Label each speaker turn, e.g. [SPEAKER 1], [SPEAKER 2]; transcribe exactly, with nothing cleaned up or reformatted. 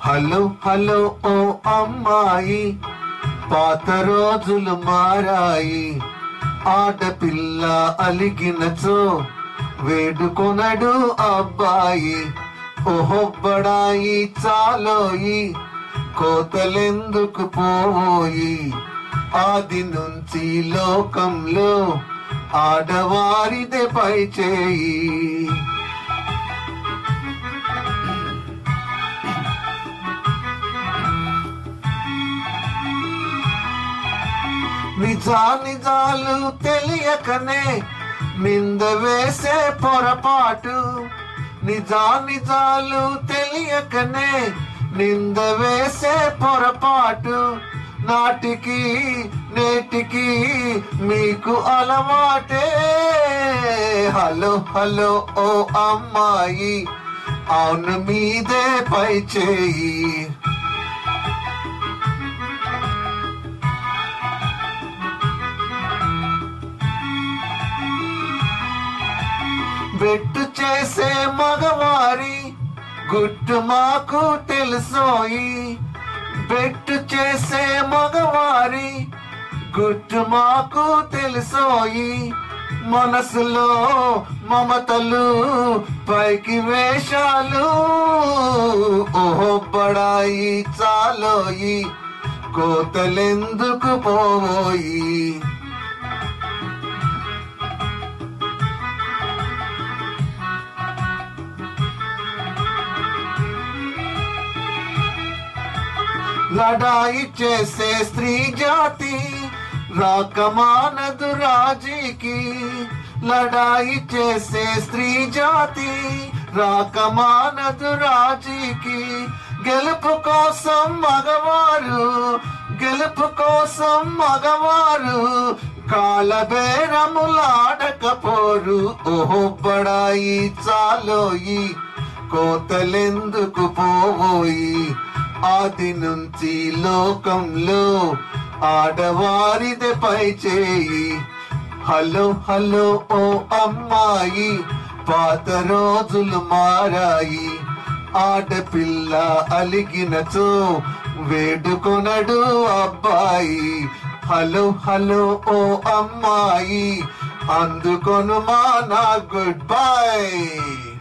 [SPEAKER 1] Hello hello ఓ అమ్మాయి, పాత రోజులు మారాయి. ఆడపిల్ల అలిగినచో వేడుకొనడు అబ్బాయి. ఓహొబ్బడాయి చాలోయి, కోతలెందుకు పోయి. ఆది నుంచి లోకంలో ఆడవారిదే పై చేయి. నిజా నిజాలు తెలియకనే నింద వేసే పొరపాటు. నిజా నిజాలు తెలియకనే నింద వేసే పొరపాటు. నాటికి నేటికి మీకు అలవాటే. హలో హలో ఓ అమ్మాయి, అవును మీదే పై చేయి. బెట్టు చేసే మగవారి గుట్టు మాకు తెలుసోయి. బెట్టు చేసే మగవారి గుట్టు మాకు తెలుసోయి. మనసులో మమతలు, పైకి వేషాలు. ఓహొబ్బడాయి చాలోయి, కోతలెందుకు పోయి. లడాయి చేసే స్త్రీ జాతి రాకమానదు రాజీకి. లడాయి చేసే స్త్రీ జాతి రాకమానదు రాజీకి. గెలుపు కోసం మగవారు, గెలుపు కోసం మగవారు కాళ్ళబేరములాడకపోరు. ఓహొబ్బడాయి చాలోయి, కోతలెందుకు పోయి. ఆది నుంచి లోకంలో ఆడవారిదే పై చేయి. హలో హలో ఓ అమ్మాయి, పాత రోజులు మారాయి. ఆడపిల్ల అలిగినచో వేడుకొనడు అబ్బాయి. హలో హలో ఓ అమ్మాయి, అందుకొను మా నా గుడ్ బై.